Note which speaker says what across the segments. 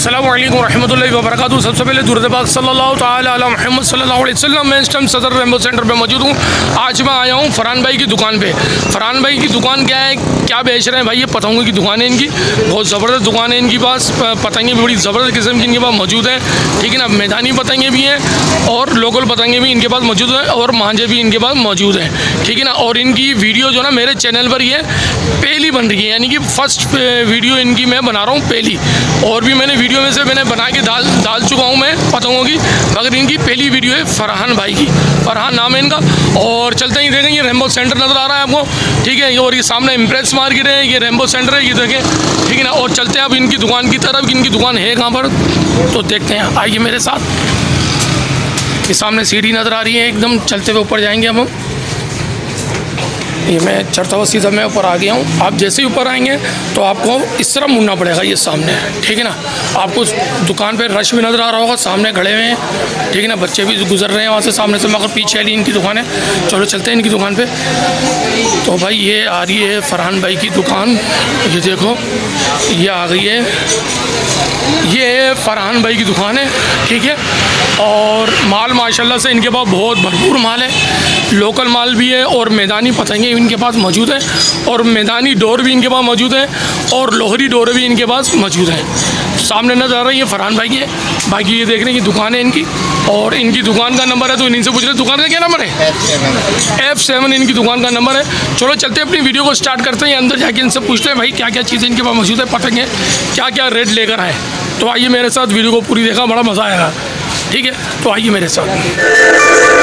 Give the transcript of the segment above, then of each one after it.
Speaker 1: अस्सलामु अलैकुम रहमतुल्लाहि व बरकातहू। सबसे पहले दुरूद पाक सल्लल्लाहु ताला अला मुहम्मद सल्लल्लाहु अलैहि वसल्लम। मैं इस टाइम सदर रेम्बो सेंटर पे मौजूद हूँ। आज मैं आया हूँ फरहान भाई की दुकान पे। फरहान भाई की दुकान क्या है, क्या बेच रहे हैं भाई? ये पतंगों की दुकान है इनकी, बहुत ज़बरदस्त दुकान है इनके पास। पतंगे भी बड़ी ज़बरदस्त किस्म की इनके पास मौजूद हैं, ठीक है ना। मैदानी पतंगे भी हैं और लोकल पतंगे भी इनके पास मौजूद हैं और मांझे भी इनके पास मौजूद हैं, ठीक है ना। और इनकी वीडियो जो ना मेरे चैनल पर ये पहली बन रही है, यानी कि फर्स्ट वीडियो इनकी मैं बना रहा हूँ पहली। और भी मैंने वीडियो में से मैंने बना के डाल चुका हूँ मैं पतंगों की, मगर इनकी पहली वीडियो है फरहान भाई की। फरहान नाम है इनका। और चलते ही देखें, ये रेम्बो सेंटर नज़र आ रहा है आपको, ठीक है। और ये सामने इम्प्रेस मार्केट है, ये रेम्बो सेंटर है, ये देखें, ठीक है ना। और चलते हैं अब इनकी दुकान की तरफ। इनकी दुकान है कहाँ पर तो देखते हैं, आइए मेरे साथ। ये सामने सीढ़ी नज़र आ रही है, एकदम चलते हुए ऊपर जाएंगे अब हम। ये मैं चढ़ता हुआ सीधा मैं ऊपर आ गया हूँ। आप जैसे ही ऊपर आएंगे तो आपको इस तरह मुड़ना पड़ेगा, ये सामने है, ठीक है ना। आपको दुकान पे रश भी नज़र आ रहा होगा, सामने खड़े हुए हैं, ठीक है ना। बच्चे भी गुजर रहे हैं वहाँ से सामने से, मगर पीछे वाली इनकी दुकान है। चलो चलते हैं इनकी दुकान पे। तो भाई ये आ रही है फरहान भाई की दुकान, ये देखो ये आ गई है, ये फरहान भाई की दुकान है, ठीक है। और माल माशाल्लाह से इनके पास बहुत भरपूर माल है, लोकल माल भी है और मैदानी पतंगे इनके पास मौजूद है और मैदानी डोर भी इनके पास मौजूद है और लोहरी डोर भी इनके पास मौजूद है। सामने नज़र आ रही है फरहान भाई की है। बाकी ये देखने की दुकान है इनकी, और इनकी दुकान का नंबर है तो इनसे पूछ रहे दुकान का क्या नंबर है? F7 इनकी दुकान का नंबर है। चलो चलते अपनी वीडियो को स्टार्ट करते हैं, अंदर जाके इनसे पूछते हैं भाई क्या क्या चीज़ें इनके पास मौजूद है, पतंगे क्या क्या रेट लेकर आए। तो आइए मेरे साथ, वीडियो को पूरी देखा, बड़ा मज़ा आएगा, ठीक है। तो आइए मेरे साथ।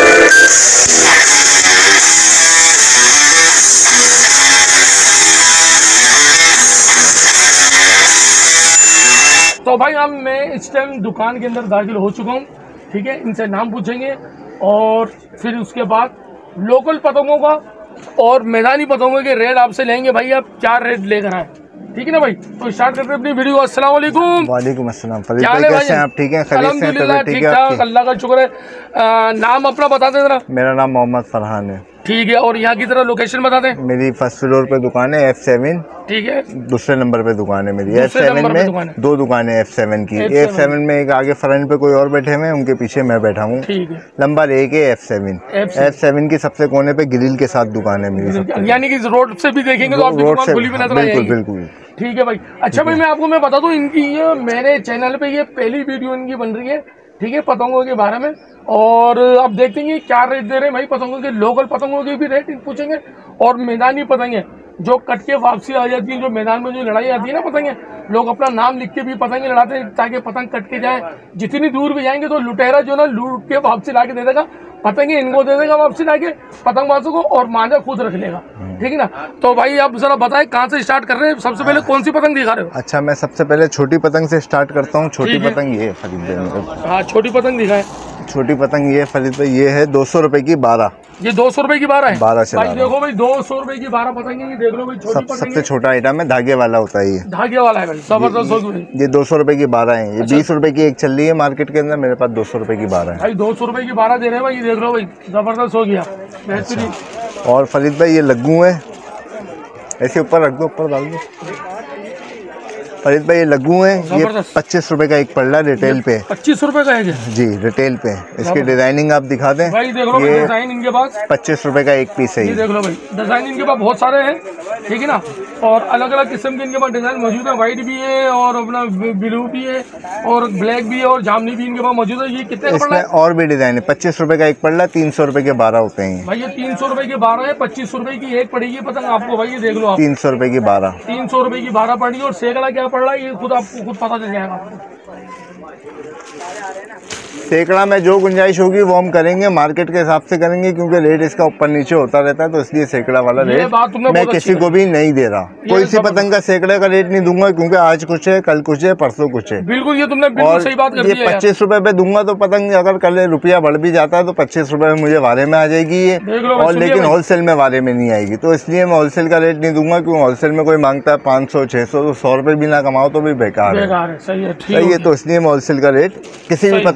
Speaker 1: तो भाई अब मैं इस टाइम दुकान के अंदर दाखिल हो चुका हूँ, ठीक है। इनसे नाम पूछेंगे और फिर उसके बाद लोकल पतंगों का और मैदानी पतंगों के रेट आपसे लेंगे भाई, आप क्या रेट लेकर आए, ठीक है ना भाई। तो स्टार्ट करते हैं अपनी वीडियो। अस्सलाम वालेकुम।
Speaker 2: वालेकुम अस्सलाम। फरीद भाई कैसे हैं आप? ठीक हैं,
Speaker 1: अल्हम्दुलिल्लाह ठीक ठाक, अल्लाह का शुक्र है। नाम अपना बता दें जरा।
Speaker 2: मेरा नाम मोहम्मद फरहान है,
Speaker 1: ठीक है। और यहाँ की तरह लोकेशन बता दें।
Speaker 2: मेरी फर्स्ट फ्लोर पे दुकान है F7,
Speaker 1: ठीक है।
Speaker 2: दूसरे नंबर पे दुकान है मेरी। F7 में दो दुकानें F7 की। F7 में एक आगे फ्रंट पे कोई और बैठे हुए हैं, उनके पीछे मैं बैठा हूँ,
Speaker 1: ठीक है।
Speaker 2: नंबर 1 है F7 की सबसे कोने पे ग्रिल के साथ दुकान है मेरी,
Speaker 1: यानी कि रोड से भी देखेंगे तो आपकी दुकान खुली भी नजर आएगी।
Speaker 2: बिल्कुल बिल्कुल,
Speaker 1: ठीक है भाई। अच्छा भाई, मैं आपको मैं बता दूं, इनकी ये मेरे चैनल पे ये पहली वीडियो इनकी बन रही है, ठीक है, पतंगों के बारे में। और अब देखते हैं क्या रेट दे रहे हैं भाई पतंगों के। लोकल पतंगों के भी रेट पूछेंगे और मैदानी पतंगे जो कट के वापसी आ जाती है, जो मैदान में जो लड़ाई आती है ना पतंगे, लोग अपना नाम लिख के भी पतंगे लड़ाते हैं ताकि पतंग कट के जाए। जितनी दूर भी जाएंगे तो लुटेरा जो ना लूट के वापसी ला के दे देगा, पतंगे इनको दे देगा वापसी ला के पतंगबाजों को, और मांझा खुद रख लेगा, ठीक है ना। तो भाई आप जरा बताएं कहाँ से स्टार्ट कर रहे हैं? सबसे पहले कौन सी पतंग दिखा रहे हो?
Speaker 2: अच्छा, मैं सबसे पहले छोटी पतंग से स्टार्ट करता हूँ। छोटी पतंग ये फरीद,
Speaker 1: हाँ छोटी पतंग दिखाए।
Speaker 2: छोटी पतंग ये फरीद भाई, ये है 200 रुपए की 12।
Speaker 1: ये 200 रुपए की 12 है?
Speaker 2: 12 से
Speaker 1: भाई देखो भाई 200 रुपए की 12 पतंगे, देख लो भाई छोटी पतंग।
Speaker 2: सबसे छोटा आइटम है, धागे वाला होता है ये, धागे
Speaker 1: वाला है भाई, जबरदस्त।
Speaker 2: ये 200 रुपए की 12 है। ये 20 रुपए की एक चल रही है मार्केट के अंदर, मेरे पास 200 रुपए की 12 है
Speaker 1: भाई। 200 रुपए की 12 दे रहे हैं भाई, ये देख लो भाई, जबरदस्त हो गया, बेहतरीन।
Speaker 2: और फरीद भाई ये लग्गू है, ऐसे ऊपर रख दो, ऊपर डाल दो। फरीद भाई ये लग्गू है, ये 25 रुपए का एक पड़ रहा है रिटेल पे। 25
Speaker 1: रुपए का है
Speaker 2: जी, रिटेल पे। इसकी डिजाइनिंग आप दिखा दें
Speaker 1: भाई, देख लो
Speaker 2: ये
Speaker 1: डिजाइन इनके पास
Speaker 2: 25 रुपए का एक पीस है।
Speaker 1: ये देख लो भाई, डिजाइन इनके पास बहुत सारे हैं, ठीक है ना। और अलग अलग किस्म के इनके पास डिजाइन मौजूद है, व्हाइट भी है और अपना ब्लू भी है और ब्लैक भी है और जामनी भी इनके पास मौजूद है। ये कितने का पड़ रहा है?
Speaker 2: और भी डिजाइन है। 25 रुपए का एक पड़ रहा है, 300 रुपए के 12 होते हैं
Speaker 1: भाई। ये 300 रुपए के 12 है, 25 रुपए की एक पड़ेगी पतंग आपको भाई, ये देख लो आप,
Speaker 2: 300 रुपए की 12,
Speaker 1: 300 रुपए की 12 पड़ी। और सैकड़ा क्या पड़ रहा है ये खुद आपको खुद पता चल जाएगा।
Speaker 2: सैकड़ा में जो गुंजाइश होगी वो हम करेंगे, मार्केट के हिसाब से करेंगे, क्योंकि रेट इसका ऊपर नीचे होता रहता है, तो इसलिए सैकड़ा वाला रेट मैं किसी को भी नहीं दे रहा। कोई सी पतंग का सैकड़े का रेट नहीं दूंगा, क्योंकि आज कुछ है, कल कुछ है, परसों कुछ है।
Speaker 1: बिल्कुल, ये तुमने बिल्कुल सही बात कर दी है।
Speaker 2: 25 रुपए पे दूंगा तो पतंग अगर कल रुपया बढ़ भी जाता है तो 25 रुपए में मुझे वारे में आ जाएगी ये, और लेकिन होलसेल में वारे में नहीं आएगी। तो इसलिए मैं होलसेल का रेट नहीं दूंगा, क्योंकि होलसेल में कोई मांगता है 500 600, तो 100 रुपए भी ना कमाओ तो भी बेकार है।
Speaker 1: सही है,
Speaker 2: तो इसलिए मैं होलसेल का रेट किसी भी पतंग का नहीं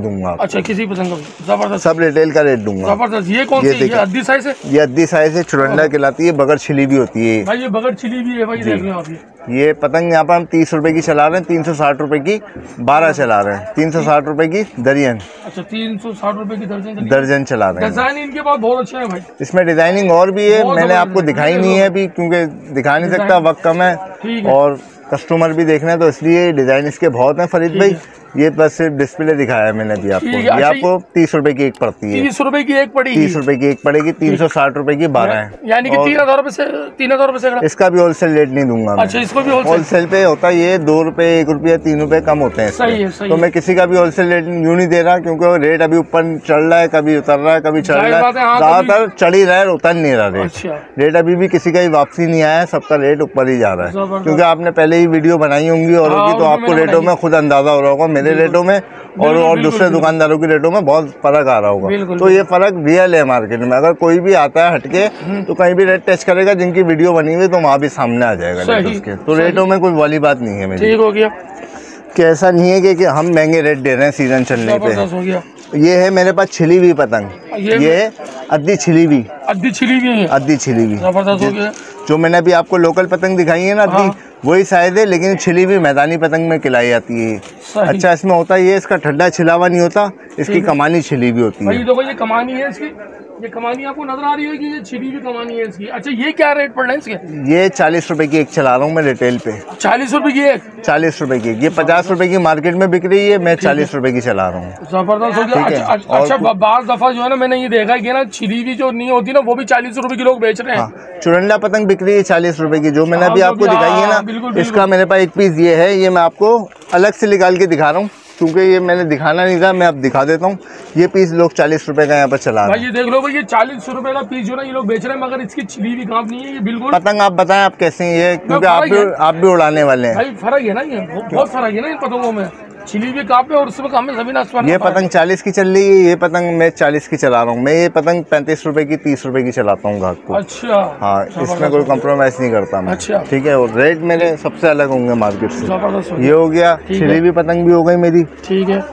Speaker 2: दूंगा आपको।
Speaker 1: अच्छा, किसी पसंद का जबरदस्त,
Speaker 2: सब रिटेल का रेट दूंगा।
Speaker 1: जबरदस्त। ये कौन सी है? ये अद्दी साइज है?
Speaker 2: ये अद्दी साइज है, चुरंडा कहलाती है, बगैर छिली भी होती है
Speaker 1: भाई। ये बगैर छिली भी है भाई, देख रहे हो आप।
Speaker 2: ये पतंग यहाँ पर हम 30 रुपए की चला रहे हैं, 360 रुपए की 12 चला रहे हैं, 360 रुपए की दर्जन।
Speaker 1: अच्छा, 360 रुपए की
Speaker 2: दर्जन चला रहे हैं।
Speaker 1: डिजाइन इनके पास बहुत अच्छे हैं भाई।
Speaker 2: इसमें डिजाइनिंग और भी है, मैंने आपको दिखाई नहीं है अभी क्योंकि दिखा नहीं सकता, वक्त कम है और कस्टमर भी देखना है, तो इसलिए डिजाइन इसके बहुत हैं फरीद भाई। ये बस सिर्फ डिस्प्ले दिखाया है मैंने अभी आपको। ये आपको 30 रुपए की एक पड़ती है।
Speaker 1: 30 रुपए की एक पड़ेगी?
Speaker 2: 30 रुपए की एक पड़ेगी, 360 रुपए की 12 है,
Speaker 1: यानी कि 3000 रुपए से 3000 रुपए से।
Speaker 2: इसका भी होलसेल रेट नहीं दूंगा।
Speaker 1: अच्छा, इसको भी
Speaker 2: होलसेल पे होता है, ये 2 रुपए 1 रुपया 3 रुपए कम होते हैं।
Speaker 1: सही है, सही
Speaker 2: तो मैं किसी का भी होलसेल रेट यूँ नहीं दे रहा, क्योंकि रेट अभी ऊपर चढ़ रहा है, कभी उतर रहा है, कभी चढ़ रहा है, ज्यादातर चढ़ ही रहा है, उतर नहीं रहा रेट। रेट अभी भी किसी का ही वापसी नहीं आया है, सबका रेट ऊपर ही जा रहा है, क्योंकि आपने पहले ही वीडियो बनाई होंगी और होगी, तो आपको रेटों में खुद अंदाजा हो रहा होगा, मेरे रेटों में और दूसरे दुकानदारों के रेटों में बहुत फर्क आ रहा होगा। तो ये फर्क रियल है मार्केट में। अगर कोई भी आता है हटके तो कहीं भी रेट टच करेगा, जिनकी वीडियो बनी हुई तो वहाँ भी सामने आ जाएगा रेट उसके। तो रेटों में कोई वाली बात नहीं है मेरी।
Speaker 1: ठीक हो गया।
Speaker 2: कि ऐसा नहीं है कि हम महंगे रेट दे रहे हैं सीजन चलने पे। ये है मेरे पास छिली हुई पतंग, ये अद्दी छिली हुई,
Speaker 1: अद्दी छिली हुई है,
Speaker 2: अद्दी छिली हुई।
Speaker 1: जबरदस्त हो गया।
Speaker 2: जो मैंने अभी आपको लोकल पतंग दिखाई है ना अद्दी, वही शायद है, लेकिन छिली हुई मैदानी पतंग में खिलाई जाती है। अच्छा, इसमें होता है ये, इसका ठंडा छिलावा नहीं होता, इसकी कमानी छिली भी होती है।
Speaker 1: देखो ये कमानी है इसकी, ये कमानी आपको नजर आ रही है कि ये छिली भी कमानी है इसकी। अच्छा, ये क्या रेट पड़ रहा है इसके? ये
Speaker 2: 40 रुपए की एक चला रहा हूँ मैं रिटेल पे।
Speaker 1: 40 रुपए की एक?
Speaker 2: 40 रुपए की। ये 50 रुपए की मार्केट में बिक रही है, मैं 40 रुपए की चला रहा हूँ।
Speaker 1: जबरदस्त हो गया। अच्छा, बार दफा जो है ना मैंने ये देखा कि ना छिली भी जो नहीं होती ना, वो भी 40 रुपए की लोग बेच रहे हैं।
Speaker 2: चुरंडा पतंग बिक रही है 40 रुपए की, जो मैंने अभी आपको दिखाई है ना, इसका मेरे पास एक पीस ये है, ये मैं आपको अलग से निकाल के दिखा रहा हूँ, क्योंकि ये मैंने दिखाना नहीं था, मैं अब दिखा देता हूँ। ये पीस लोग 40 रुपए का यहाँ पर चला रहे हैं।
Speaker 1: ये देख लो भाई, ये 40 रुपए का पीस जो ना ये लोग बेच रहे हैं, मगर इसकी छिली भी काम नहीं है। ये बिल्कुल
Speaker 2: पतंग आप बताएं आप कैसे हैं ये, क्योंकि आप भी उड़ाने वाले हैं
Speaker 1: भाई। फर्क है ना, ये बहुत फर्क है ना इन पतंगों में। छिली भी काम पे और उसमें काम में जमीन आसमान।
Speaker 2: ये पतंग 40 की चल रही है, ये पतंग मैं 40 की चला रहा हूँ। मैं ये पतंग 35 रुपए की 30 रुपए की चलाता हूँ घाट को।
Speaker 1: अच्छा,
Speaker 2: हाँ, इसमें कोई कॉम्प्रोमाइज नहीं करता मैं।
Speaker 1: अच्छा,
Speaker 2: ठीक है, और रेट मेरे सबसे अलग होंगे मार्केट से।
Speaker 1: जबरदस्त।
Speaker 2: ये हो गया, छिली हुई पतंग भी हो गई मेरी।
Speaker 1: ठीक है।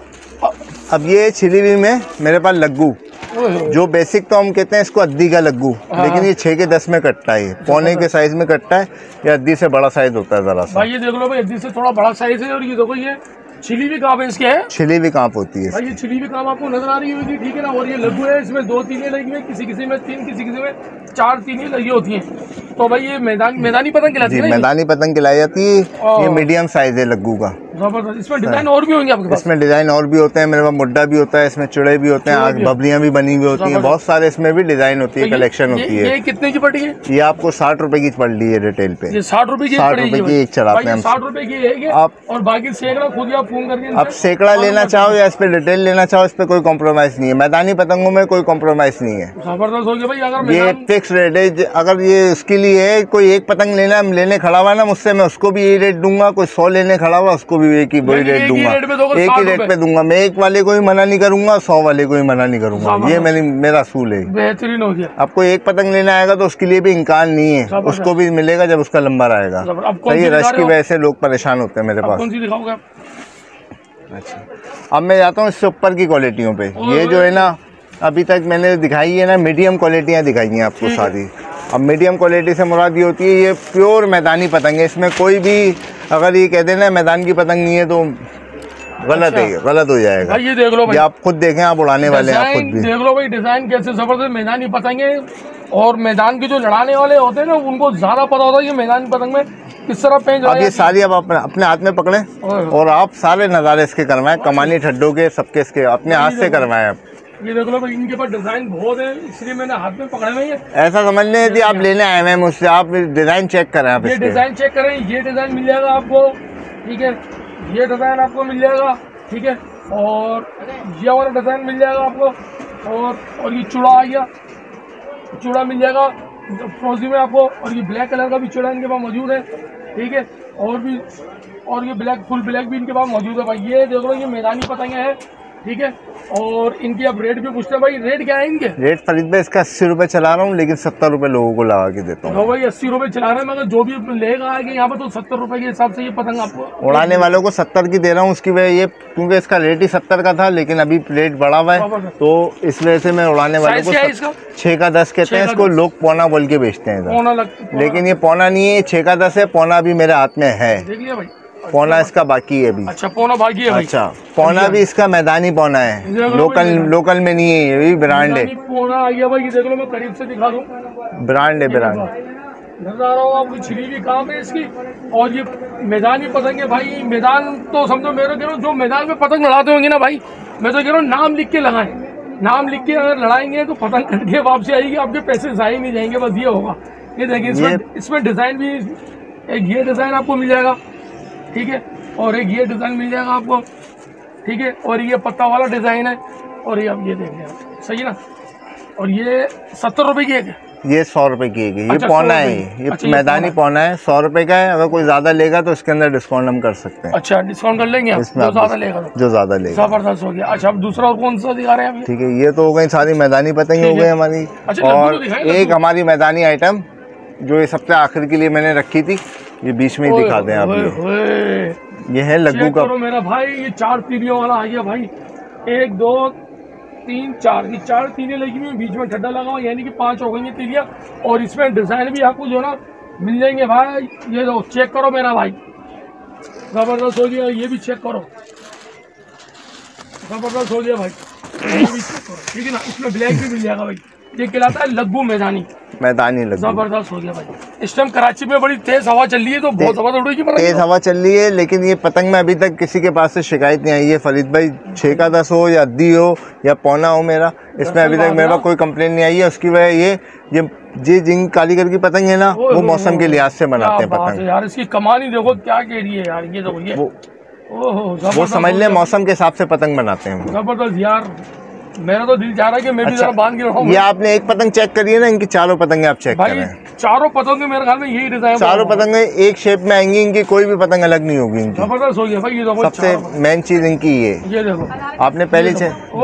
Speaker 2: अब ये छिली हुई में मेरे पास लग्गू, जो बेसिक तो हम कहते हैं इसको अद्दी का लग्गू, लेकिन ये 6 के 10 में कटता है, पौने के साइज में कटता है। ये अद्दी से बड़ा साइज होता है जरा सा।
Speaker 1: भाई ये देख लो भाई, अद्दी से थोड़ा बड़ा साइज है। और ये देखो, ये छिली भी कांप है इसके है।
Speaker 2: छिली भी कांप होती है
Speaker 1: भाई, ये छिली भी कांप आपको नजर आ रही होगी, ठीक है ना। और ये लघु है, इसमें 2 तीनें लगी हुई, किसी में 3, किसी में 4 तीनें लगी होती हैं। तो भाई ये मैदानी पतंग खिलाती है।
Speaker 2: मैदानी पतंग खिलाई जाती है। ये मीडियम साइज है लग्गू का।
Speaker 1: जबरदस्त। इसमें डिजाइन और भी होंगे आपके पास?
Speaker 2: इसमें डिजाइन और भी होते हैं मेरे पास, मुड्डा भी होता है, इसमें चुड़े भी होते हैं, आग बबलियां भी बनी हुई होती हैं, बहुत सारे इसमें भी डिजाइन होती है, कलेक्शन होती है।
Speaker 1: ये कितने की पड़ी है?
Speaker 2: ये आपको 60 रुपए की पड़ रही है रिटेल पे।
Speaker 1: ये 60 रुपए की
Speaker 2: 60 रुपए की एक चलाते हैं हम।
Speaker 1: 60 रुपए की है आप, और बाकी सैकड़ा खुद आप फोन करके।
Speaker 2: आप सैकड़ा लेना चाहो या इस पे रिटेल लेना चाहो, इस पे कोई कॉम्प्रोमाइज नहीं है। मैदानी पतंगों में कोई कॉम्प्रोमाइज नहीं है।
Speaker 1: जबरदस्त हो गया भाई। अगर
Speaker 2: ये फिक्स रेट है, अगर ये उसके लिए है, कोई एक पतंग लेने खड़ा हुआ ना मुझसे, मैं उसको भी यही रेट दूंगा। कोई 100 लेने खड़ा हुआ उसको भी एक ही वही रेट दूंगा, एक ही रेट पे दूंगा। मैं एक वाले को ही मना नहीं करूंगा, 100 वाले को ही मना नहीं करूंगा। ये मेरा असूल है।
Speaker 1: बेहतरीन हो गया।
Speaker 2: आपको एक पतंग लेना आएगा तो उसके लिए भी इनकार नहीं है, उसको भी मिलेगा जब उसका नंबर आएगा। सही, रश की वजह से लोग परेशान होते हैं मेरे पास।
Speaker 1: कौन सी दिखाओगे?
Speaker 2: अच्छा, अब मैं जाता हूँ इससे ऊपर की क्वालिटियों पे। ये जो है ना, अभी तक मैंने दिखाई है ना, मीडियम क्वालिटियाँ दिखाई हैं आपको सारी। अब मीडियम क्वालिटी से मुराद ये होती है, ये प्योर मैदानी पतंग है। इसमें कोई भी अगर ये कह देना मैदान की पतंग नहीं है तो गलत है, गलत हो जाएगा।
Speaker 1: ये देख लो भाई,
Speaker 2: आप खुद देखें, आप उड़ाने वाले हैं, आप खुद भी
Speaker 1: देख लो भाई डिजाइन कैसे जबरदस्त मैदानी पतंगे। और मैदान के जो लड़ाने वाले होते हैं ना, उनको ज्यादा पता होता है कि मैदानी पतंग में किस तरह पेंच।
Speaker 2: अब ये सारी अब अपने हाथ में पकड़े और आप सारे नज़ारे इसके करवाएं, कमानी ठड्डों के सबके इसके अपने हाथ से करवाएं आप।
Speaker 1: ये देख लो भाई, इनके पास डिजाइन बहुत है, इसलिए मैंने हाथ में पकड़े हुए हैं।
Speaker 2: ऐसा समझ लें यदि आप लेने आए हैं मुझसे, आप डिजाइन चेक करें, आप
Speaker 1: ये डिजाइन चेक करें। ये डिजाइन मिल जाएगा आपको, ठीक है। ये डिजाइन आपको मिल जाएगा, ठीक है। और ये वाला डिजाइन मिल जाएगा आपको। और ये चूड़ा आ गया, चूड़ा मिल जाएगा फ्रोजी में आपको। और ये ब्लैक कलर का भी चूड़ा इनके पास मौजूद है, ठीक है। और ये ब्लैक फुल ब्लैक भी इनके पास मौजूद है भाई। ये देख लो, ये मैदानी पतंगे हैं, ठीक है। और इनकी अब रेट भी पूछते हैं भाई, रेट क्या है इनके?
Speaker 2: रेट फरीद भाई इसका 80 रुपए चला रहा हूँ, लेकिन 70 रुपए लोगों को लगा के देता हूँ।
Speaker 1: तो भाई 80 रुपए चला रहे हैं, मगर जो भी लेगा आगे यहाँ पर तो 70 रुपए के हिसाब से ये पतंग आपको
Speaker 2: उड़ाने वालों को 70 की दे रहा हूँ। उसकी वजह ये क्योंकि इसका रेट ही 70 का था, लेकिन अभी रेट बढ़ा हुआ है, तो इस वजह से मैं उड़ाने वालों को 6 का 10 कहते हैं इसको, लोग पौना बोल के बेचते हैं, लेकिन ये पौना नहीं है, 6 का 10 है। पौना भी मेरे हाथ में है,
Speaker 1: देख लिया भाई,
Speaker 2: पौना इसका बाकी है अभी।
Speaker 1: अच्छा पौना बाकी है भाई।
Speaker 2: अच्छा पौना भी इसका मैदानी पौना है, लोकल में नहीं है, ये भी ब्रांड है।
Speaker 1: पौना आ गया भाई, देख लो मैं करीब से दिखा दूं,
Speaker 2: ब्रांड है, ब्रांड
Speaker 1: नजर आ रहा हूँ आपको, छिली भी काम है इसकी। और ये मैदानी पतंग है भाई, मैदान तो समझो मेरे कह रहा हूँ जो मैदान में पतंग लड़ाते होंगे ना भाई, मैं तो कह रहा हूँ नाम लिख के लगाएं, नाम लिख के अगर लड़ाएंगे तो पतंग कट के वापसी आएगी, आपके पैसे जाए नहीं जाएंगे, बस ये होगा। ये देखिए इसमें डिजाइन भी, एक ये डिजाइन आपको मिल जाएगा, ठीक है, और एक ये डिजाइन मिल जाएगा आपको, ठीक है, और ये पत्ता वाला डिजाइन है, और ये अब ये देख लें सही है ना। और ये 70 रुपए की एक है,
Speaker 2: ये 100 रुपए की है। ये
Speaker 1: अच्छा,
Speaker 2: पौना है, ये
Speaker 1: अच्छा,
Speaker 2: मैदानी पौना है, 100 रुपए का है। अगर कोई ज्यादा लेगा तो इसके अंदर डिस्काउंट हम कर सकते हैं।
Speaker 1: अच्छा डिस्काउंट कर लेंगे आप, जो ज्यादा लेगा
Speaker 2: जो ज्यादा लेगा।
Speaker 1: जबरदस्त हो गया। अच्छा अब दूसरा और कौन सा दिखा रहे हैं?
Speaker 2: ठीक है, ये तो हो गई सारी मैदानी पतंग हो गई हमारी। और एक हमारी मैदानी आइटम जो ये सबसे आखिर के लिए मैंने रखी थी, ये बीच में ही दिखा दें आप। ये है लग्गू का
Speaker 1: मेरा भाई, ये 4 तीलियों वाला आ गया भाई, 1 2 3 4, ये 4 तीलियां लगी हुई, बीच में ठड्डा लगा हुआ, यानी कि 5 हो गई तीलियां। और इसमें डिजाइन भी आपको जो ना मिल जाएंगे भाई, ये दो चेक करो मेरा भाई, जबरदस्त हो गया। ये भी चेक करो, जबरदस्त हो गया भाई, ये भी चेक करो, ठीक है ना। इसमें ब्लैक भी मिल जाएगा भाई, ये कहलाता है लग्गू मैदानी लग्गू। जबरदस्त हो गया भाई। इस टाइम कराची में बड़ी तेज हवा चल रही है, तो बहुत जबरदस्त उड़ेगी,
Speaker 2: तेज हवा चल रही है, लेकिन ये पतंग में अभी तक किसी के पास से शिकायत नहीं आई है फरीद भाई। 6 का 10 हो या अद्दी हो या पौना हो मेरा, इसमें अभी तक मेरे पास कोई कंप्लेन नहीं आई है। उसकी वजह ये जिन कारीगर की पतंग है ना, वो मौसम के लिहाज से बनाते हैं पतंग
Speaker 1: यार। इसकी कमानी देखो क्या कह रही है यार, ये देखो ये
Speaker 2: वो समझ ले मौसम के हिसाब से पतंग बनाते हैं।
Speaker 1: जबरदस्त यार, मेरा तो दिल चाह रहा है कि मैं भी जरा बांध के रखूं।
Speaker 2: ये आपने एक पतंग चेक करी है ना, इनकी चारों पतंगें आप चेक करें।
Speaker 1: चारों पतंगें मेरे ख्याल में यही डिजाइन,
Speaker 2: चारों पतंगें एक शेप में आएंगी, इनकी कोई भी पतंग अलग नहीं होगी इनकी।
Speaker 1: जबरदस्त हो गया भाई, ये देखो
Speaker 2: सबसे मेन चीज इनकी ये देखो, आपने पहले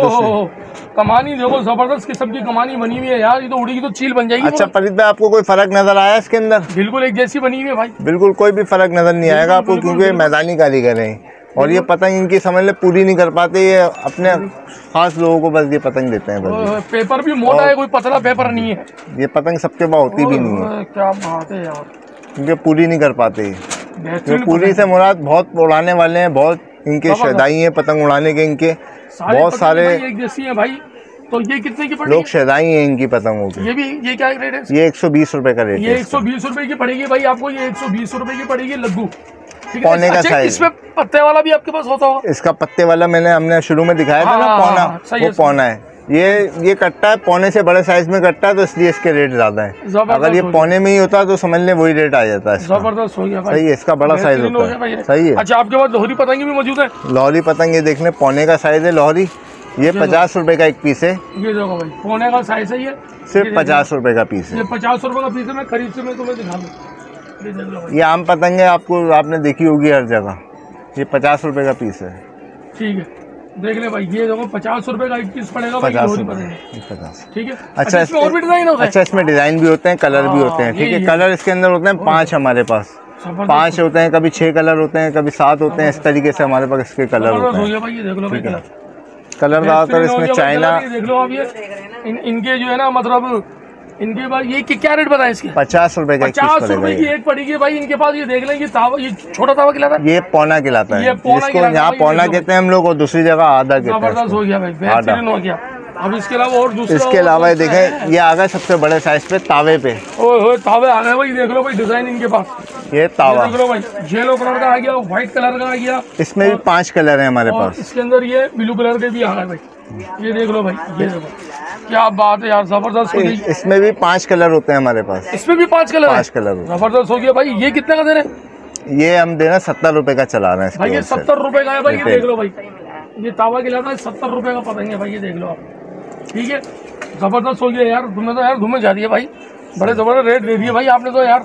Speaker 1: कमानी देखो, जबरदस्त किस्म की कमानी बनी हुई है यार, ये तो उड़ेगी तो चील बन जाएगी।
Speaker 2: अच्छा फरीद भाई, आपको कोई फर्क नजर आया इसके अंदर?
Speaker 1: बिल्कुल एक जैसी बनी हुई है भाई,
Speaker 2: बिल्कुल कोई भी फर्क नजर नहीं आएगा आपको, क्योंकि मैदानी कारीगर हैं। और ये पतंग इनकी समझ ले पूरी नहीं कर पाते, ये अपने खास लोगों को बस ये पतंग देते हैं बस।
Speaker 1: पेपर भी मोटा है, कोई पतला पेपर नहीं है।
Speaker 2: ये पतंग सबके पास होती भी नहीं है,
Speaker 1: क्या बात है यार,
Speaker 2: क्योंकि पूरी नहीं कर पाते। पूरी से मुराद बहुत उड़ाने वाले हैं, बहुत इनके शहदाई हैं पतंग उड़ाने के, इनके बहुत सारे
Speaker 1: एक जैसी है भाई। तो ये कितने की पड़ेगी?
Speaker 2: लोग शहदाई हैं इनकी पतंगों के।
Speaker 1: ये क्या रेट है?
Speaker 2: ये 120 रुपए का रेट है।
Speaker 1: ये 120 रुपए की पड़ेगी भाई आपको, ये 120 रुपए की पड़ेगी लग्गू,
Speaker 2: पौने का साइज।
Speaker 1: इसमें पत्ते वाला भी आपके पास होता होगा?
Speaker 2: इसका पत्ते वाला हमने शुरू में दिखाया था ना, पौना, वो पौना है। ये कट्टा है, पौने से बड़े साइज में कट्टा है, तो इसलिए इसके रेट ज्यादा है। अगर ये पौने में ही होता तो समझ ले वही रेट आ जाता है।
Speaker 1: जबरदस्त हो गया भाई,
Speaker 2: सही है, इसका बड़ा साइज होता है। सही है।
Speaker 1: अच्छा आपके पास लोहरी पतंग भी मौजूद है?
Speaker 2: लोहरी पतंग ये देखने, पौने का साइज है लोहरी, ये 50 रुपए का एक पीस है।
Speaker 1: ये देखो भाई, पौने का साइज है, ये
Speaker 2: सिर्फ 50 रुपए का पीस है।
Speaker 1: ये 50 रुपए का पीस है, मैं करीब से मैं तुम्हें दिखा दूँ।
Speaker 2: ये आम पतंग है, आपने देखी होगी हर जगह। ये 50 रुपए का पीस है।
Speaker 1: ठीक है, देख ले भाई, ये देखो 50 रुपए का एक पीस पड़ेगा,
Speaker 2: 50।
Speaker 1: ठीक है।
Speaker 2: अच्छा इसमें और भी डिजाइन होता है? अच्छा इसमें डिजाइन भी होते हैं, कलर भी होते हैं। ठीक है, कलर इसके अंदर होते हैं 5 हमारे पास, 5 होते हैं, कभी 6 कलर होते हैं, कभी 7 होते हैं। इस तरीके से हमारे पास इसके कलर होते हैं। कलर ज्यादातर इसमें चाइना।
Speaker 1: देख लो आप, ये इनके जो है ना, मतलब इनके पास ये क्या रेट बताया इसके?
Speaker 2: 50 रुपए का
Speaker 1: 50 रुपए की एक पड़ेगी भाई इनके पास। ये देख लें, ये तावा, ये छोटा तावा खिलाता है,
Speaker 2: ये पौना खिलाता है, जिसको यहाँ पौना कहते हैं हम लोग, और दूसरी जगह आधा कहते हैं।
Speaker 1: जबरदस्त हो गया भाई, बेहतरीन हो गया। अब इसके अलावा और दूसरा,
Speaker 2: इसके अलावा देखें, ये आ गया सबसे बड़े साइज पे तावे पे।
Speaker 1: ओए तावे आ गए भाई, देख लो भाई डिजाइन इनके पास।
Speaker 2: ये तावा
Speaker 1: देख लो भाई, येलो कलर का आ गया, व्हाइट कलर का आ गया,
Speaker 2: इसमें भी 5 कलर है हमारे पास।
Speaker 1: इसके अंदर ये ब्लू कलर के भी आ गए भाई, ये देख लो भाई, ये देखो क्या बात है यार, जबरदस्त हो गई।
Speaker 2: इसमें भी 5 कलर होते हैं हमारे पास।
Speaker 1: इसमें भी 5 कलर?
Speaker 2: 5 कलर,
Speaker 1: जबरदस्त हो गया भाई। ये कितने का दे रहे हैं?
Speaker 2: ये हम देना 70 रुपए का चला रहे हैं
Speaker 1: भाई, ये 70 रुपए का है भाई। ये देख लो भाई, ये तावा खिलाता है, 70 रुपए का पतंग है भाई, ये देख लो आप। ठीक है, जबरदस्त हो गया यार, तुम्हें तो यार धुम्मे जा रही है भाई, बड़े जबरदस्त रेट दे दिए भाई आपने तो यार।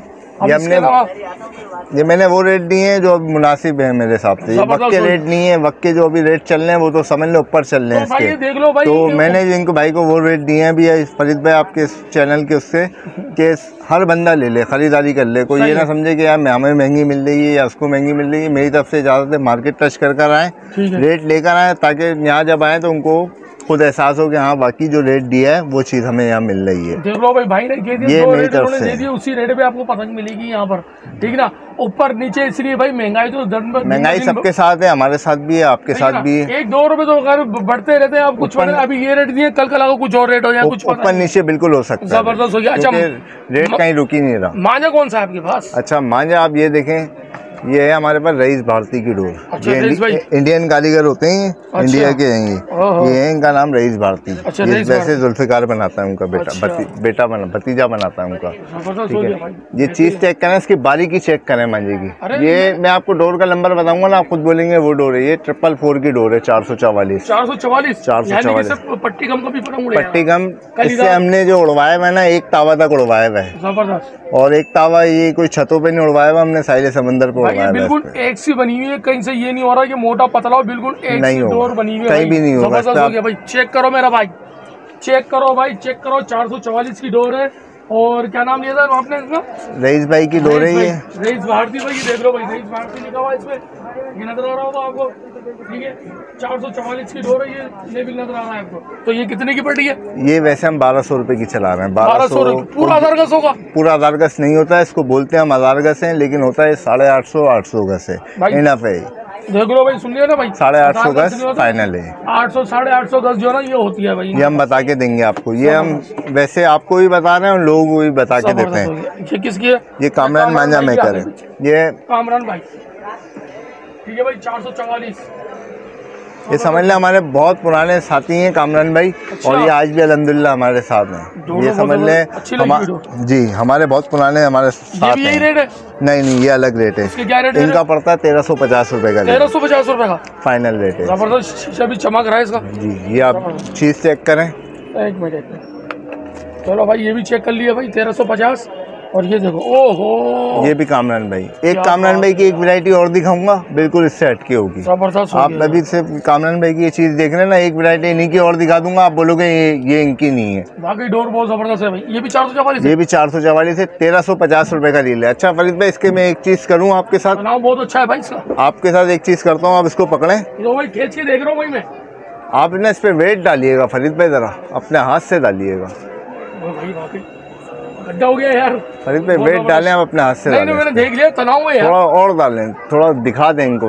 Speaker 2: ये हमने ये मैंने वो रेट दिए हैं जो मुनासिब है मेरे हिसाब से। ये वक्त के रेट नहीं है, वक्त के जो अभी रेट चल रहे हैं वो तो समझ लो ऊपर चल रहे हैं इसके।
Speaker 1: देख लो भाई,
Speaker 2: तो मैंने जिनको भाई को वो रेट दिए हैं भी फरीद भाई आपके चैनल के उससे कि हर बंदा ले ले, खरीदारी कर ले, कोई ये ना समझे कि यार हमें महंगी मिल रही है या उसको महंगी मिल रही है। मेरी तरफ से ज़्यादातर मार्केट टच कर आए, रेट लेकर आए, ताकि यहाँ जब आए तो उनको खुद एहसास हो कि हाँ बाकी जो रेट दिया है वो चीज़ हमें यहाँ मिल रही है।
Speaker 1: देख लो भाई ने कह दिया,
Speaker 2: ये
Speaker 1: जो
Speaker 2: मेरी
Speaker 1: रेट
Speaker 2: तरफ
Speaker 1: उन्होंने
Speaker 2: से
Speaker 1: दे दिया उसी रेट पे आपको पतंग मिलेगी यहाँ पर, ठीक ना, ऊपर नीचे। इसलिए भाई महंगाई तो
Speaker 2: महंगाई सबके साथ है, हमारे साथ भी है, आपके साथ भी है।
Speaker 1: 1-2 रुपए तो बढ़ते रहते हैं। आप कुछ अभी ये रेट दिए, कल कल कुछ और रेट हो जाए, कुछ
Speaker 2: ऊपर नीचे बिल्कुल हो सकता है,
Speaker 1: जबरदस्त हो गया। अच्छा,
Speaker 2: रेट कहीं रुकी नहीं रहा।
Speaker 1: मांझा कौन सा है आपके पास?
Speaker 2: अच्छा, मांझा आप ये देखें, ये है हमारे पास रईस भारती की डोर।
Speaker 1: अच्छा,
Speaker 2: ये इंडियन कारीगर होते हैं, अच्छा, इंडिया के हैं ये है, इनका नाम रईस भारती। अच्छा, ये वैसे जुल्फिकार बनाता है उनका बेटा, अच्छा, भतीजा बनाता है उनका, ठीक है। ये चीज चेक करें, इसकी बारीकी चेक करें मांझे की। ये मैं आपको डोर का नंबर बताऊंगा ना, आप खुद बोलेंगे वो डोर है। ये 444 की डोर है, 444 पट्टी गम। इससे हमने जो उड़वाया हुआ है ना, एक तावा तक उड़वाया हुआ है, और एक तावा ये कोई छतों पे नहीं उड़वाया हुआ, हमने साहिल समंदर पे उड़वाया है।
Speaker 1: बिल्कुल एक सी बनी हुई है, कहीं से ये नहीं हो रहा कि मोटा पतला हो, बिल्कुल एक सी डोर बनी हुई है,
Speaker 2: कहीं भी नहीं होगा।
Speaker 1: जबरदस्त हो गया भाई। चेक करो मेरा भाई, चेक करो भाई, चेक करो। 444 की डोर है। और क्या नाम लिया था आपने इसका?
Speaker 2: रईस भाई की डोर है ये,
Speaker 1: रईस भारती भाई। देख लो भाई, रईस भारती लिखा हुआ इसमें, ये नजर आ रहा होगा आपको, ठीक है। 444 की डोर है, ये लेबल नजर आ रहा है आपको। तो ये कितने की पड़ी है?
Speaker 2: ये वैसे हम 1200 रुपए की चला रहे हैं।
Speaker 1: 1200 पूरा 1000 गज होगा? पूरा
Speaker 2: 1000 गज नहीं होता है, इसको बोलते हैं हम 1000 गज है, लेकिन होता है 850 गज है, इनफ है।
Speaker 1: देख लो भाई, सुन लिया ना भाई,
Speaker 2: 850 गज फाइनल है।
Speaker 1: 800 850 गज जो है ना, ये होती है भाई।
Speaker 2: ये हम बता के देंगे आपको, ये हम वैसे आपको भी बता रहे हैं और लोगों को भी बता के देते हैं।
Speaker 1: ये किसकी है?
Speaker 2: ये कामरान मांझा मेकर है, ये
Speaker 1: कामरान भाई, ठीक है भाई। 444
Speaker 2: ये समझ लें हमारे बहुत पुराने साथी हैं कामरान भाई। अच्छा। और ये आज भी अल्हम्दुलिल्लाह हमारे साथ हैं। ये समझ लें जी हमारे बहुत पुराने हमारे साथ हैं।
Speaker 1: रेट है?
Speaker 2: नहीं, ये अलग रेट है।
Speaker 1: क्या रेट है?
Speaker 2: इनका पड़ता है 1350 रुपए का।
Speaker 1: 1350 रुपए का फाइनल
Speaker 2: रेट है।
Speaker 1: जबरदस्त शीशा भी चमक रहा है इसका
Speaker 2: जी। ये आप चीज चेक करें,
Speaker 1: एक मिनट। चलो भाई, ये भी चेक कर लिया भाई, 1350। और ये देखो, ओहो,
Speaker 2: ये भी कामरान भाई। एक कामरान भाई की एक वैरायटी और दिखाऊंगा, बिल्कुल इससे हटके होगी। आप अभी से कामरान भाई की ये चीज देख रहे हैं ना, एक वैरायटी इन्हीं की और दिखा दूंगा, आप बोलोगे ये इनकी नहीं है।
Speaker 1: बाकी डोर बहुत जबरदस्त है भाई। ये भी 444,
Speaker 2: ये भी 444 है, 1350 रुपए का रील है। अच्छा फरीद भाई, इसके मैं एक चीज करूँ आपके साथ?
Speaker 1: बहुत अच्छा है भाई इसका।
Speaker 2: आपके साथ एक चीज करता हूँ, आप इसको पकड़े,
Speaker 1: खींच के देख रहा हूँ भाई मैं।
Speaker 2: आप ना इस पे वेट डालिएगा फरीद भाई, जरा अपने हाथ से डालिएगा।
Speaker 1: गड्ढा हो गया यार
Speaker 2: फरीद भाई, वेट डालें आप अपने हाथ से।
Speaker 1: नहीं, मैंने देख लिया, तनाव है यार।
Speaker 2: थोड़ा और डालें, थोड़ा दिखा दें इनको।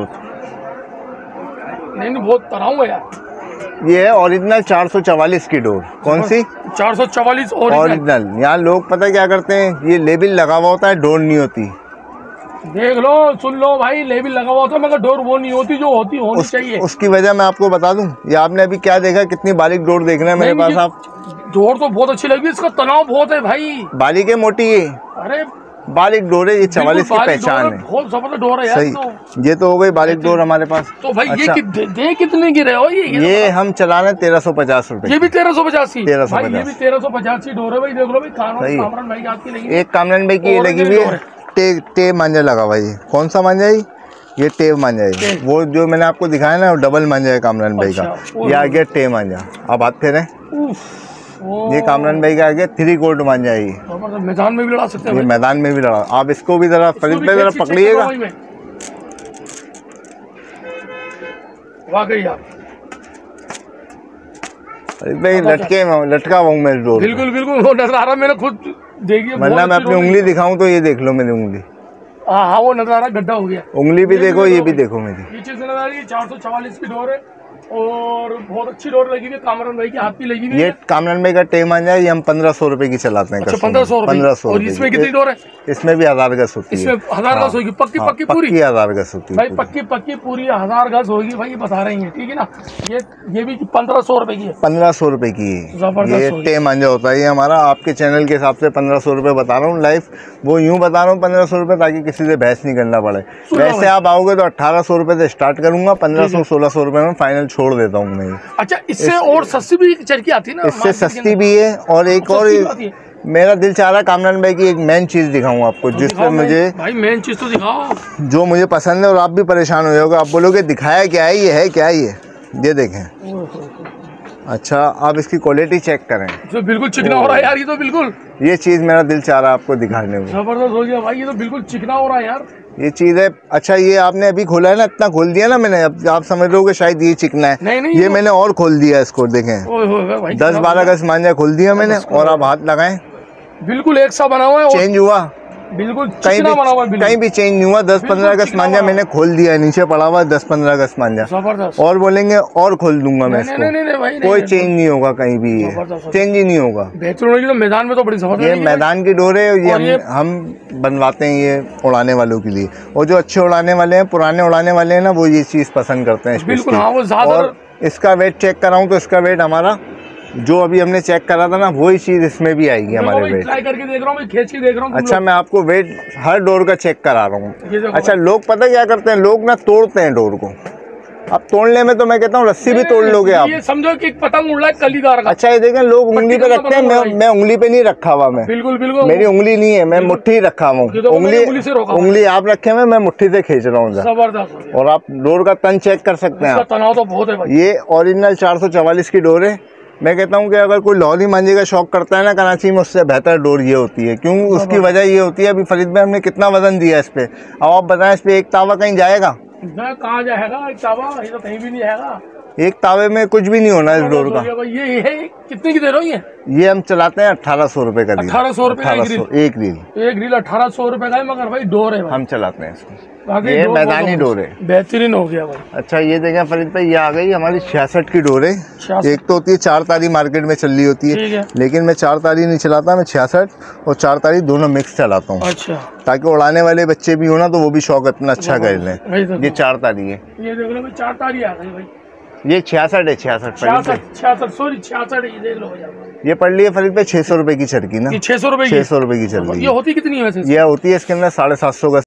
Speaker 1: नहीं, बहुत तनाव है यार।
Speaker 2: ये है ओरिजिनल 444 की डोर। कौन सी?
Speaker 1: 444
Speaker 2: ओरिजिनल। यहाँ लोग पता क्या करते हैं, ये लेबल लगा हुआ होता है, डोर नहीं होती।
Speaker 1: देख लो, सुन लो भाई, लेबल लगा हुआ होता है मगर डोर वो नहीं होती जो होनी चाहिए।
Speaker 2: उसकी वजह मैं आपको बता दूं, ये आपने अभी क्या देखा, कितनी बारीक डोर देख रहे हैं मेरे पास आप।
Speaker 1: डोर तो बहुत अच्छी लगी, इसका तनाव बहुत है भाई।
Speaker 2: बारीक है, मोटी है? अरे बारीक डोर है, ये 44 की पहचान है।
Speaker 1: बहुत जबरदस्त डोर है यार।
Speaker 2: सही, ये तो हो गई बारीक डोर हमारे पास।
Speaker 1: तो भाई अच्छा। ये कितने की रहे हो?
Speaker 2: ये हम चला रहे 1350 रुपए।
Speaker 1: ये भी 1350 की?
Speaker 2: 1350।
Speaker 1: ये भी 1350 की डोर है भाई। देख लो भाई, कामरान भाई आपकी लगी।
Speaker 2: एक कामरान भाई की लगी हुई है, टेप मांझा लगा हुआ है। कौन सा मांझा है? ये टेप मांझा है। वो जो मैंने आपको दिखाया ना, वो डबल मांझा है कामरान भाई का। ये आ गया टेप मांझा। अब हाथ फेरें, ये कामरान भाई का आ गया 3 कोट मांझा है। ये
Speaker 1: मैदान में भी लड़ा सकते हैं,
Speaker 2: ये मैदान में भी लड़ा। आप इसको भी जरा फरीद भाई जरा पकड़िएगा।
Speaker 1: वाकई आप
Speaker 2: फरीद भाई लटका हुआ मैं डोर।
Speaker 1: बिल्कुल वो नजर आ रहा, मैंने खुद देखिए।
Speaker 2: मतलब मैं अपनी उंगली दिखाऊं तो ये देख लो मेरी उंगली।
Speaker 1: हाँ, वो नजर आ रहा, गड्ढा हो गया।
Speaker 2: उंगली भी देखो, ये भी देखो मेरी।
Speaker 1: पीछे से नजर आ रही है। 444 की डोर है और बहुत अच्छी डोर लगी हुई है। कामरान भाई की हाथ की लगी हुई है।
Speaker 2: ये कामरान भाई का टेप मांझा है, ये हम 1500 रुपए की चलाते हैं।
Speaker 1: 1500। और इसमें कितनी डोर है?
Speaker 2: इसमें भी 1000 गज होती है।
Speaker 1: इसमें 1000 गज होगी? पक्की पूरी
Speaker 2: 1000 गज होती है
Speaker 1: भाई। पक्की पूरी 1000 गज होगी भाई, बता रही है, ठीक है ना। ये भी 1500 रुपए की है। 1500
Speaker 2: रुपए की है। ये टेप मांझा होता है। ये हमारा आपके चैनल के हिसाब से 1500 रुपए बता रहा हूँ लाइव। वो यूँ बता रहा हूँ 1500 रुपए, ताकि किसी से बहस नहीं करना पड़े। वैसे आप आओगे तो 1800 रुपए से स्टार्ट करूंगा, 1500-1600 रुपए में फाइनल छोड़ देता हूँ मैं।
Speaker 1: अच्छा, इससे और सस्ती भी चरखी आती है ना?
Speaker 2: इससे सस्ती भी है। और एक और मेरा दिल चाह रहा है कामरान भाई की एक मेन चीज़ दिखाऊं आपको, जिससे मुझे
Speaker 1: भाई मेन चीज़ तो दिखाओ
Speaker 2: जो मुझे पसंद है, और आप भी परेशान हो जाओगे, आप बोलोगे दिखाया क्या है, ये है क्या ये देखें। अच्छा, आप इसकी क्वालिटी चेक करें,
Speaker 1: तो बिल्कुल चिकना हो रहा है यार, ये तो बिल्कुल,
Speaker 2: ये चीज़ मेरा दिल चाह रहा है आपको दिखाने में।
Speaker 1: जबरदस्त हो गया भाई, ये तो बिल्कुल चिकना हो रहा है यार,
Speaker 2: ये चीज़ है। अच्छा, ये आपने अभी खोला है ना, इतना खोल दिया ना मैंने, अब आप समझ लोगे शायद ये चिकना है।
Speaker 1: नहीं,
Speaker 2: ये मैंने और खोल दिया इसको, देखें 10-12 गज मांझा खोल दिया मैंने, और आप हाथ लगाएं
Speaker 1: बिल्कुल एक सा बना हुआ है,
Speaker 2: चेंज हुआ,
Speaker 1: बिल्कुल
Speaker 2: कहीं भी चेंज नहीं हुआ। 10-15 गज मांझा मैंने खोल दिया, नीचे पड़ा हुआ 10-15 गज मांझा,
Speaker 1: जबरदस्त।
Speaker 2: और बोलेंगे और खोल दूंगा मैं इसको,
Speaker 1: नहीं,
Speaker 2: कोई चेंज नहीं होगा, कहीं भी ये चेंज ही नहीं होगा।
Speaker 1: बेहतरीन, तो मैदान में तो बड़ी जबरदस्त,
Speaker 2: ये मैदान की डोर है, ये हम बनवाते हैं ये उड़ाने वालों के लिए, और जो अच्छे उड़ाने वाले हैं, पुराने उड़ाने वाले हैं ना, वो ये चीज़ पसंद करते हैं
Speaker 1: बिल्कुल। हाँ, वो ज़्यादा।
Speaker 2: और इसका वेट चेक कराऊं तो इसका वेट हमारा जो अभी हमने चेक करा था ना, वही चीज़ इसमें भी आएगी हमारे वेट।
Speaker 1: ट्राई करके देख रहा हूँ, खींच के देख रहा हूँ।
Speaker 2: अच्छा, मैं आपको वेट हर डोर का चेक करा रहा हूँ। अच्छा, लोग पता क्या करते हैं, लोग ना तोड़ते हैं डोर को। अब तोड़ने में तो मैं कहता हूँ रस्सी भी तोड़ लोगे आप।
Speaker 1: ये समझो कि पतंग उड़ रहा है कलीदार का।
Speaker 2: अच्छा, ये देखें, लोग उंगली पे रखते हैं, मैं उंगली पे नहीं रखा हुआ, मैं
Speaker 1: बिल्कुल,
Speaker 2: मेरी उंगली नहीं है, मैं मुट्ठी रखा हूँ। उंगली आप रखे हुए, मैं मुट्ठी से खींच रहा हूँ।
Speaker 1: जबरदस्त।
Speaker 2: और आप डोर का तन चेक कर सकते हैं,
Speaker 1: तनाव तो बहुत है भाई।
Speaker 2: ये ओरिजिनल 444 की डोर है। मैं कहता हूँ कि अगर कोई लाहौरी मांझे का शौक करता है ना कराची में, उससे बेहतर डोर ये होती है। क्यों? उसकी वजह ये होती है, अभी फरीद भाई हमने कितना वजन दिया इस पे, अब आप बताएं इस पे एक तावा कहीं जाएगा?
Speaker 1: कहाँ जाएगा एक तावा? ये तो कहीं भी नहीं जाएगा।
Speaker 2: एक तावे में कुछ भी नहीं होना इस डोर का।
Speaker 1: ये है कितने की दे रहे हो? ये
Speaker 2: हम चलाते हैं 1800 रुपए का।
Speaker 1: 1800 रुपए
Speaker 2: एक रील
Speaker 1: 1800 रुपए का है, मगर भाई डोर है भाई।
Speaker 2: हम चलाते हैं इसको, ये मैदानी डोर है,
Speaker 1: बेहतरीन हो गया भाई।
Speaker 2: अच्छा, ये देखें फरीद भाई, ये आ गई हमारी 66 की डोर है। एक तो होती है 4 तारी, मार्केट में चल रही होती है, लेकिन मैं 4 तारी नहीं चलाता, मैं 66 और 4 तारी दोनों मिक्स चलाता हूँ।
Speaker 1: अच्छा, ताकि
Speaker 2: उड़ाने वाले बच्चे भी हो ना, तो वो भी शौक अपना अच्छा कर लें। ये 4 तारी है,
Speaker 1: ये देख लो 4 तारी आ गई भाई।
Speaker 2: ये 66 है, 66
Speaker 1: सॉरी 66, ये देख लो भाई।
Speaker 2: ये पड़ ली है फरीद पे 600 रुपए की चरखी ना,
Speaker 1: 600 रुपए की चल रही है। ये होती कितनी है वैसे?
Speaker 2: ये होती है इसके अंदर 750 का